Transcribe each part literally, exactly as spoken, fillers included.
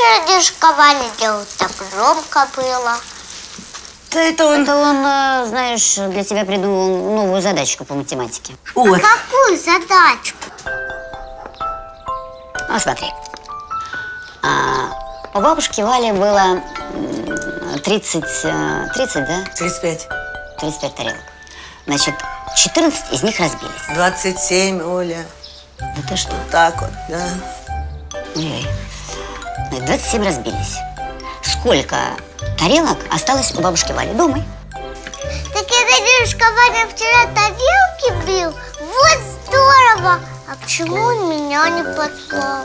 вчера дедушка Ваня делал? Так громко было. Да это он... Это он, знаешь, для тебя придумал новую задачку по математике. Вот. А какую задачку? Ну, смотри. А, у бабушки Вали было тридцать, тридцать, да? тридцать пять. тридцать пять тарелок. Значит, четырнадцать из них разбились. двадцать семь, Оля. Это что? Так вот, да. Ой, двадцать семь разбились. Сколько тарелок осталось у бабушки Вали? Думай. Так это дедушка Ваня вчера тарелки бил? Вот здорово! А почему он меня не послал?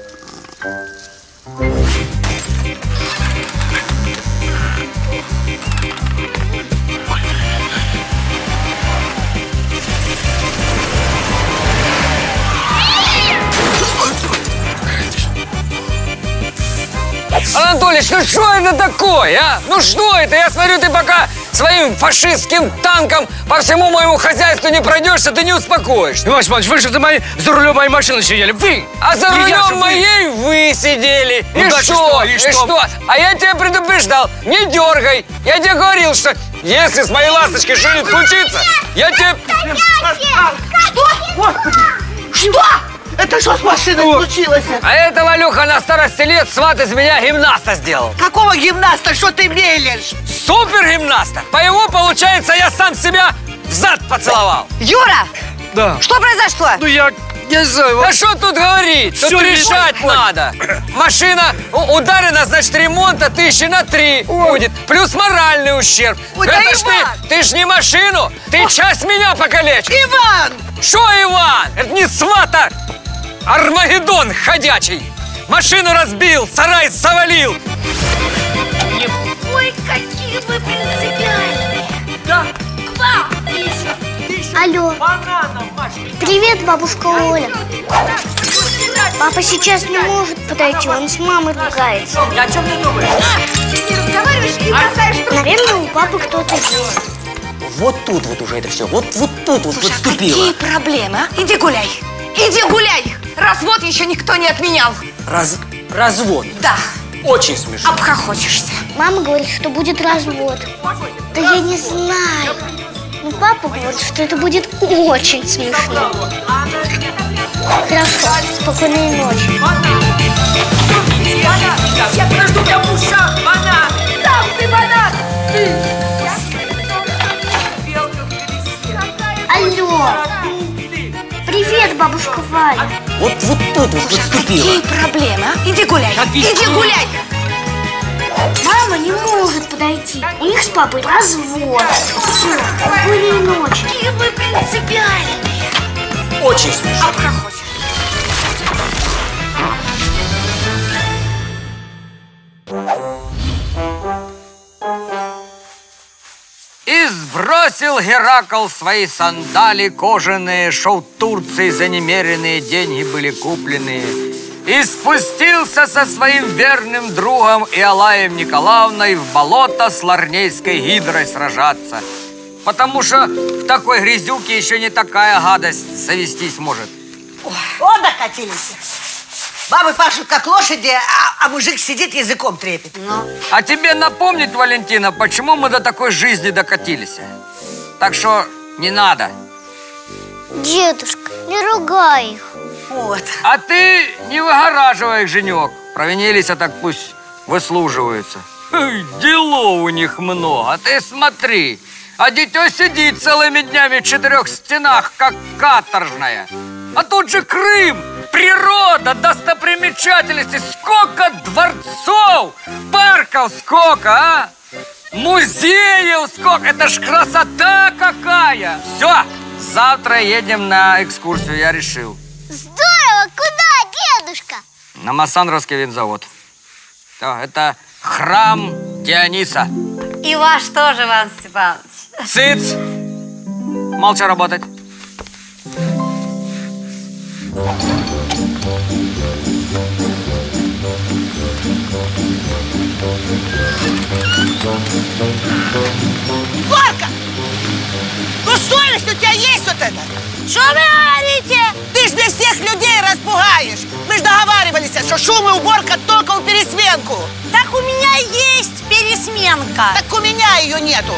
Анатолич, ну что это такое, а? Ну что это? Я смотрю, ты пока своим фашистским танком по всему моему хозяйству не пройдешься, ты не успокоишься. Иван Иванович, вы же за, моей, за рулем моей машины сидели, вы! А за И я же рулем моей вы сидели. Ну, и, да, что? и что? И что? что? А я тебя предупреждал, не дергай. Я тебе говорил, что если с моей ласточкой что-нибудь случится, я тебе... Что? Господи! Что? Это что с машиной случилось? А это, Валюха, на старости лет сват из меня гимнаста сделал. Какого гимнаста? Что ты мне лишь? Супер гимнаста. По его, получается, я сам себя в зад поцеловал. Юра! Да. Что произошло? Ну я... Я знаю. Да что тут говорить? Тут Всё решать решать надо. Машина ударена, значит, ремонта тысячи на три будет. Плюс моральный ущерб. Ой, да Это ж Иван! ты, ты ж не машину, ты часть меня покалечишь. Иван! Что, Иван? Это не свата, Армагеддон ходячий. Машину разбил, сарай завалил. Ой, какие вы принципиальные! Да! К вам! Алло! Привет, бабушка Оля! Папа сейчас не может подойти, он с мамой ругается. О чем ты думаешь? Ты разговариваешь и бросаешь трубку. Наверное, у папы кто-то есть. Вот тут вот уже это все, вот, вот тут вот Слушай, а подступило. какие проблемы, а? Иди гуляй! Иди гуляй! Развод еще никто не отменял. Раз... Развод. Да. Очень смешно. Обхохочешься. Мама говорит, что будет развод. Да я не знаю. Но папа говорит, что это будет очень смешно. Хорошо, спокойной ночи. Я подожду, я в ушах, банан! Сам ты банан! Алло! Привет, бабушка Валя! Вот, вот тут вот подступило. Какие проблемы, а? Иди гуляй! Иди гуляй! Мама не может подойти. У них с папой развод. Все, спокойной ночи. Какие вы принципиальные. Очень смешно. Обхохочешься. И сбросил Геракл свои сандали кожаные, шел в Турции, за немеренные деньги были купленные. И спустился со своим верным другом Иолаем Николаевной в болото с Ларнейской гидрой сражаться. Потому что в такой грязюке еще не такая гадость завестись может. О, докатились. Бабы пашут, как лошади, а, а мужик сидит, языком трепет. Ну, А тебе напомнить, Валентина, почему мы до такой жизни докатились? Так что не надо. Дедушка, не ругай их. Вот. А ты не выгораживай их, женек. Провинились, а так пусть выслуживаются. Эй, делов у них много. Ты смотри, а дитё сидит целыми днями в четырех стенах, как каторжная. А тут же Крым, природа, достопримечательности. Сколько дворцов, парков сколько, а? Музеев сколько. Это ж красота какая. Все, завтра едем на экскурсию, я решил. Здорово! Куда, дедушка? На Массандровский винзавод. Да, это храм Диониса. И ваш тоже, Иван Степанович. Цыц! Молча работать. Горка! Ну совесть у тебя есть вот это? Что вы говорите? Ты ж не всех людей распугаешь. Мы ж договаривались, что шум и уборка только у пересменку. Так у меня есть пересменка. Так у меня ее нету.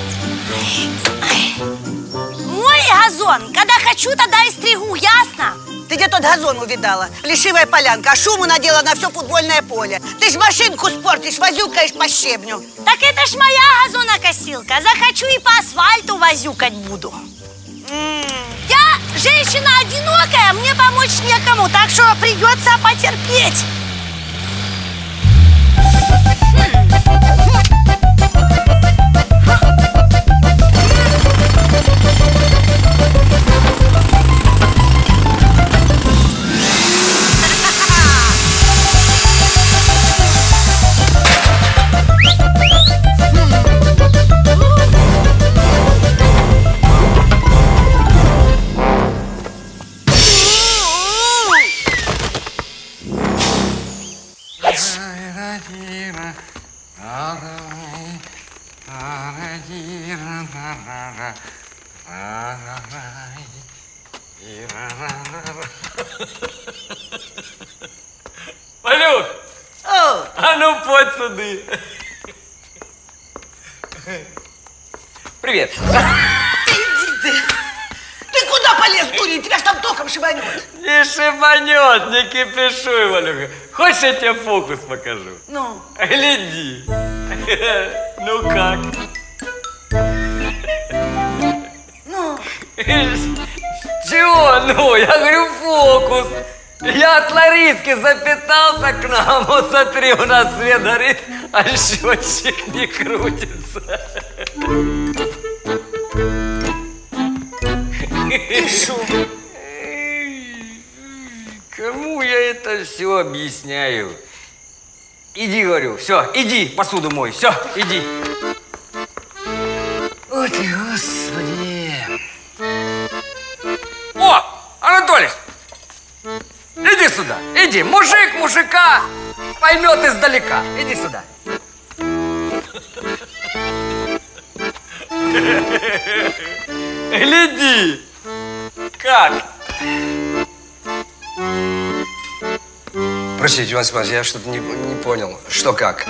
Мой газон, когда хочу, тогда и стригу, ясно? Ты где тот газон увидала? Плешивая полянка, а шуму надела на все футбольное поле. Ты ж машинку спортишь, возюкаешь по щебню. Так это ж моя газонокосилка. Захочу и по асфальту возюкать буду. Mm. Я женщина одинокая, мне помочь некому, так что придется потерпеть. Валюк! О! А ну, подь сюди. Привет. Иди ты. Ты куда полез, дурень? Тебя ж там током шибанет. Не шибанет, не кипишуй, Валюха. Хочешь, я тебе фокус покажу? Ну? Гляди. Ну как? Ну? Чего? Ну, я говорю, фокус. Я от Лариски запитался к нам. Вот смотри, у нас свет горит, а счетчик не крутится. И шо? Кому я это все объясняю? Иди, говорю, все, иди, посуду мой, все, иди. Ой ты, Господи. О, Анатолий, иди сюда, иди, мужик мужика поймет издалека. Иди сюда. Гляди, как? Простите, Иван Степанович, я что-то не, не понял. Что как?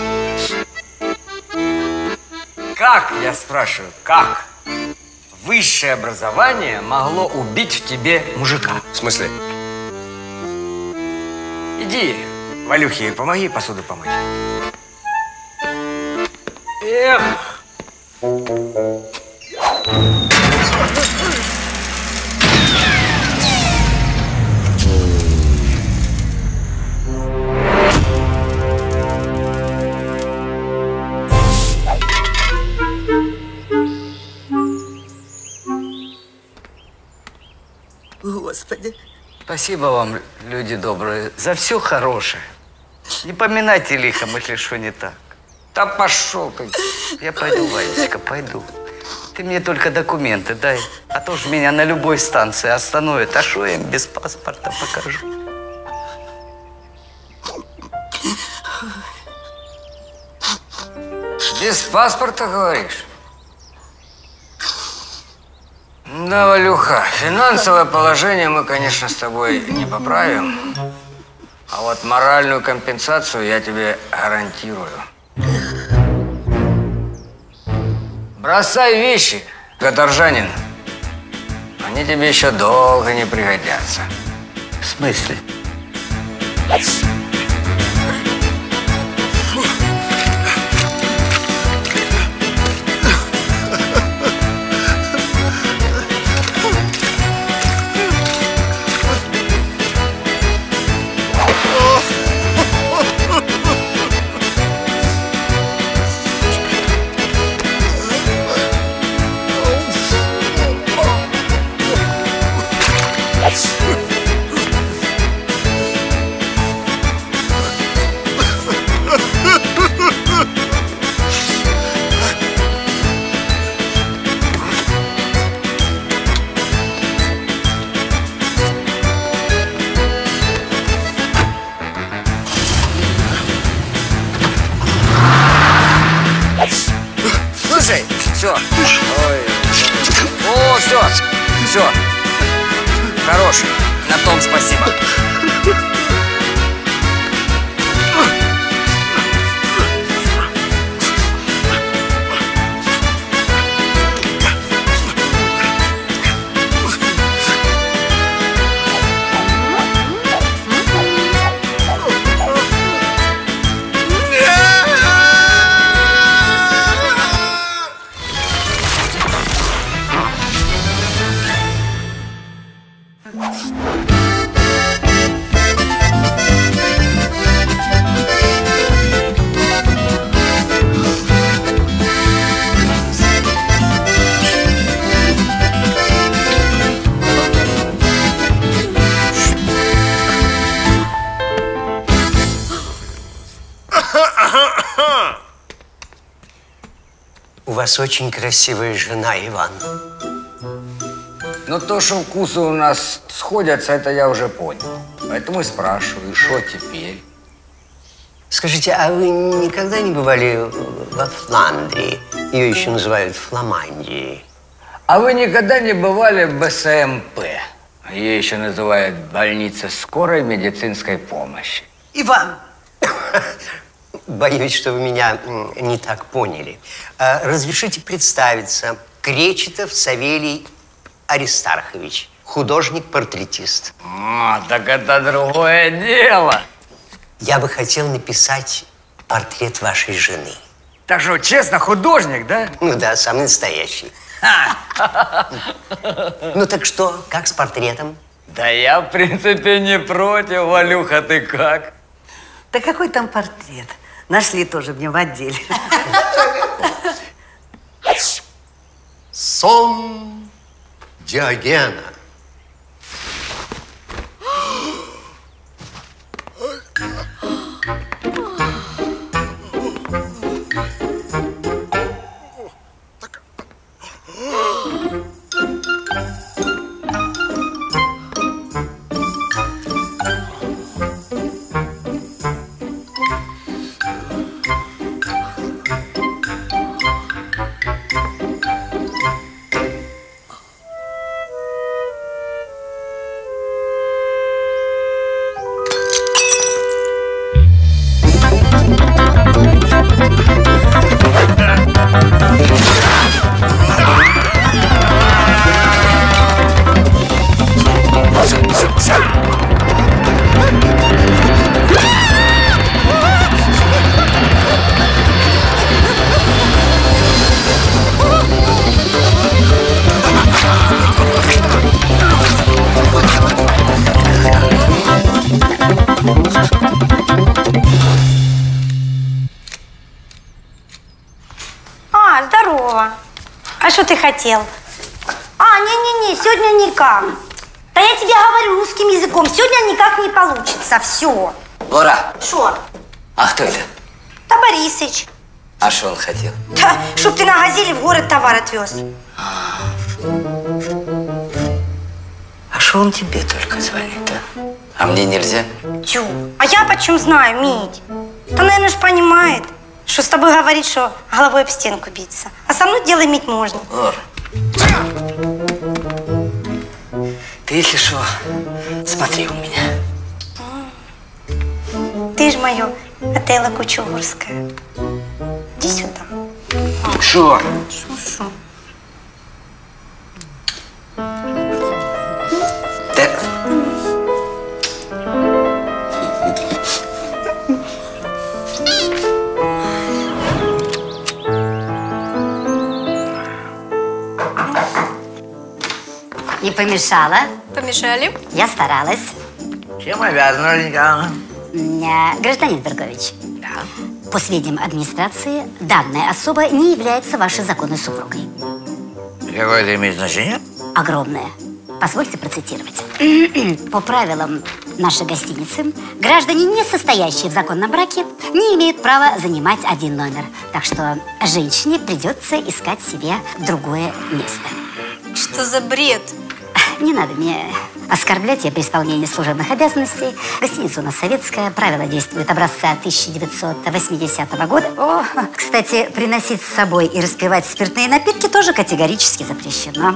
Как, я спрашиваю, как высшее образование могло убить в тебе мужика? В смысле? Иди, Валюхе, помоги посуду помыть. Эх! Господи. Спасибо вам, люди добрые, за все хорошее. Не поминайте лихом, если что не так. Да пошел ты. Я пойду, Ванечка, пойду. Ты мне только документы дай, а то ж меня на любой станции остановят. А что я им без паспорта покажу? Без паспорта, говоришь? Да, Валюха, финансовое положение мы, конечно, с тобой не поправим. А вот моральную компенсацию я тебе гарантирую. Бросай вещи, каторжанин. Они тебе еще долго не пригодятся. В смысле? Слушай, все. Ой. О, все. Все. Хорош. На том спасибо. У вас очень красивая жена, Иван. Ну, то, что вкусы у нас сходятся, это я уже понял. Поэтому и спрашиваю, что теперь? Скажите, а вы никогда не бывали во Фландрии? Ее еще называют Фламандией. А вы никогда не бывали в Бэ Эс Эм Пэ? Ее еще называют больница скорой медицинской помощи. Иван! Боюсь, что вы меня не так поняли. Разрешите представиться. Кречетов Савелий Аристархович, художник-портретист. А, так это другое дело. Я бы хотел написать портрет вашей жены. Так что, честно, художник, да? Ну да, самый настоящий. Ну так что, как с портретом? Да я, в принципе, не против, Валюха, ты как? Да какой там портрет? Нашли тоже мне в отделе. Сон Диогена. А, здорово. А что ты хотел? А, не-не-не, сегодня никак. Да я тебе говорю русским языком, сегодня никак не получится, все. Лора, Что? а кто это? Да Борисыч. А что он хотел? Да, чтоб ты на газели в город товар отвез. А что он тебе только звонит, а? А мне нельзя? Тю, а я почем знаю, Мить? Да, наверное, ж понимает, что с тобой говорит, что головой об стенку биться. А со мной дело иметь можно. Лора. Ты, если что, смотри у меня. Ты ж мое Отелло Кучугурское. Иди сюда. Что? Шо-шо. Да. Не помешала? Помешали? Я старалась. Чем обязана, Ольга? М, Гражданин Бергович, Да. по сведениям администрации, данная особа не является вашей законной супругой. Какое это имеет значение? Огромное. Позвольте процитировать. По правилам нашей гостиницы, граждане, не состоящие в законном браке, не имеют права занимать один номер. Так что женщине придется искать себе другое место. Что за бред? Не надо меня оскорблять, я при исполнении служебных обязанностей. Гостиница у нас советская, правила действуют образца тысяча девятьсот восьмидесятого года. О, кстати, приносить с собой и распивать спиртные напитки тоже категорически запрещено.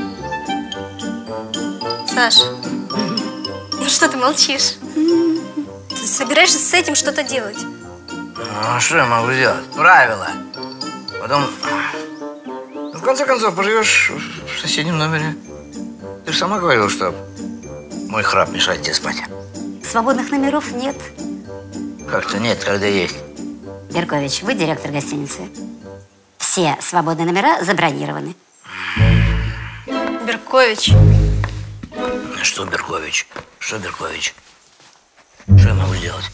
Саша, ну что ты молчишь? Ты собираешься с этим что-то делать? Ну, а что я могу сделать? Правила. Потом, ну, в конце концов, поживешь в соседнем номере. Ты же сама говорила, что мой храп мешает тебе спать. Свободных номеров нет. Как-то нет, когда есть. Беркович, вы директор гостиницы. Все свободные номера забронированы. Беркович. Что, Беркович? Что, Беркович? Что я могу сделать?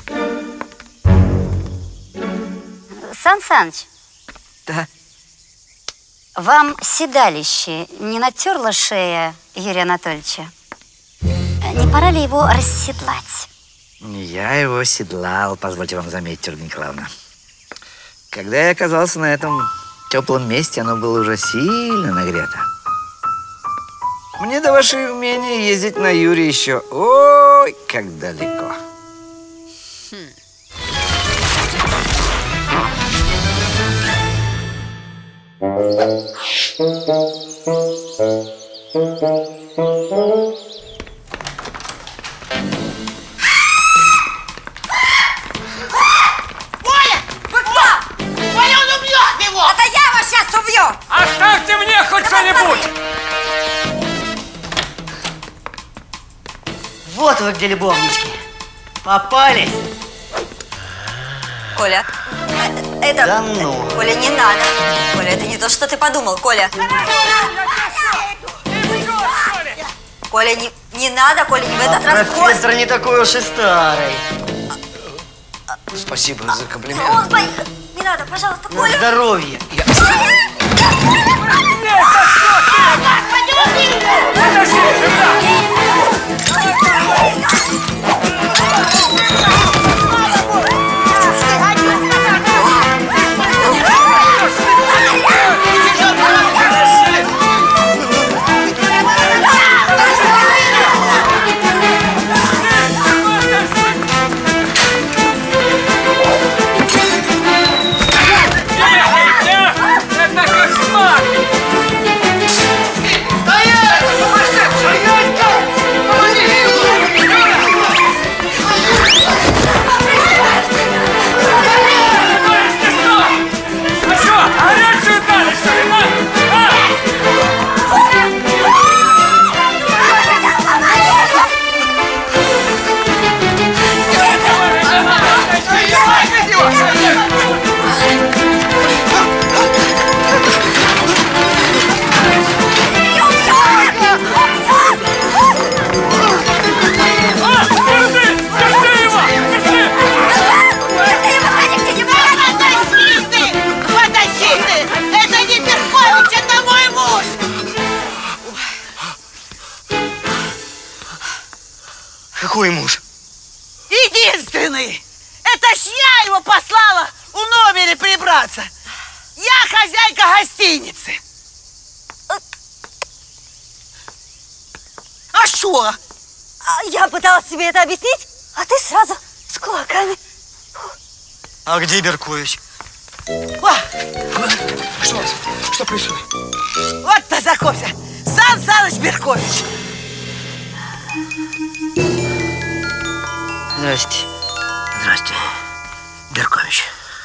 Сан Саныч. Да. Вам седалище не натерла шея Юрия Анатольевича? Не пора ли его расседлать? Я его седлал, позвольте вам заметить, Ольга Николаевна. Когда я оказался на этом теплом месте оно было уже сильно нагрето. Мне до вашей умения ездить на Юре еще ой, как далеко. Хм. Оставьте мне хоть что-нибудь! Вот вы где, любовнички. Попались. Коля, это... Да ну. Коля, не надо. Коля, это не то, что ты подумал, Коля. Коля, не, не надо, Коля, не в этот а раз. профессор не такой уж и старый. Спасибо за комплимент. Он поехал. Не надо, пожалуйста, Коля. На здоровье. Я... Какой муж? Единственный! Это ж я его послала у номере прибраться. Я хозяйка гостиницы. А что? Я пыталась тебе это объяснить, а ты сразу с кулаками. А где Беркович? О! Что? Что происходит? Вот-то знакомься. Сан Саныч Беркович. Здрасте. Здрасте, Беркович.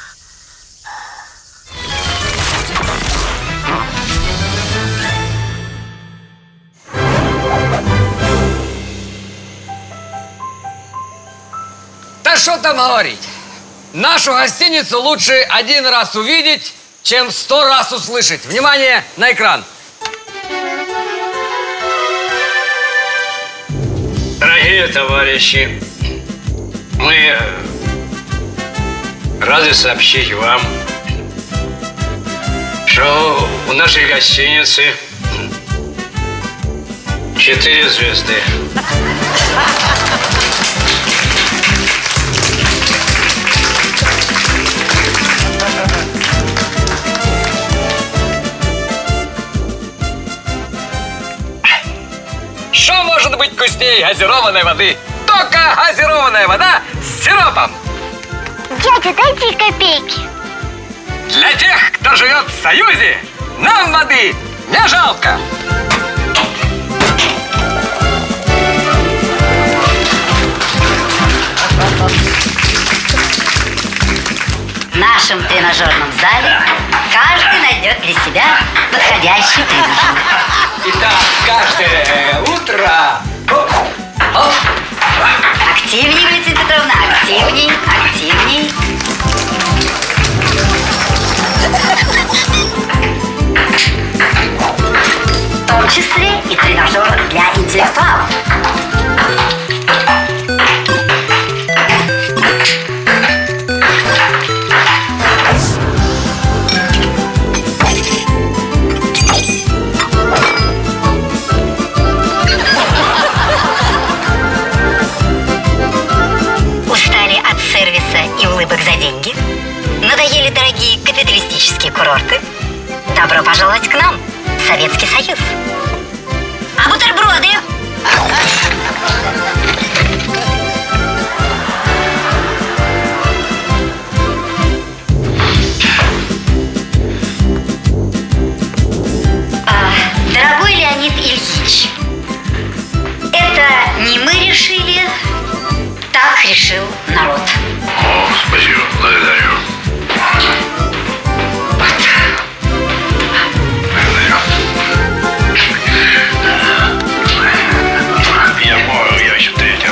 Да что там говорить? Нашу гостиницу лучше один раз увидеть, чем сто раз услышать. Внимание на экран. Дорогие товарищи, мы рады сообщить вам, что у нашей гостиницы четыре звезды. Что может быть вкуснее газированной воды? Только газированная вода с сиропом. Дядя, дайте копейки. Для тех, кто живет в Союзе, нам воды не жалко. В нашем тренажерном зале каждый найдет для себя подходящий тренажер. Итак, каждое утро... Активней, Валентина Петровна, активней, активней. В том числе и тренажер для интеллектуалов. За деньги? Надоели дорогие капиталистические курорты? Добро пожаловать к нам, в Советский Союз. А бутерброды? А, дорогой Леонид Ильич, это не мы решили, так решил народ. О, спасибо, благодарю. Я мою, я еще третья.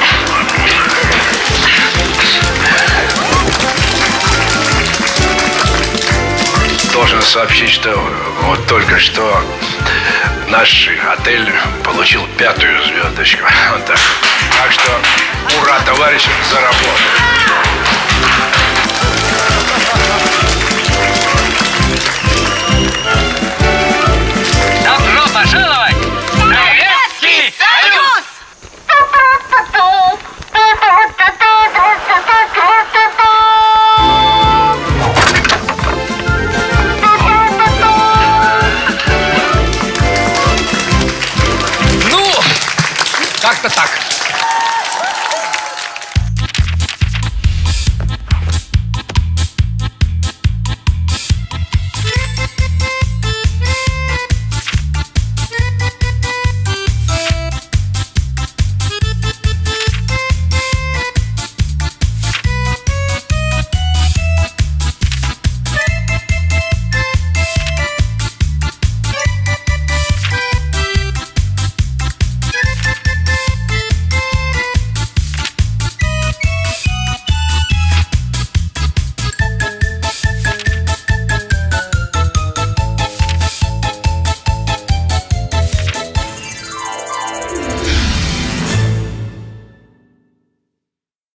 Должен сообщить, что вот только что наш отель получил пятую звездочку. Вот так. Так что ура, товарищи, за работу.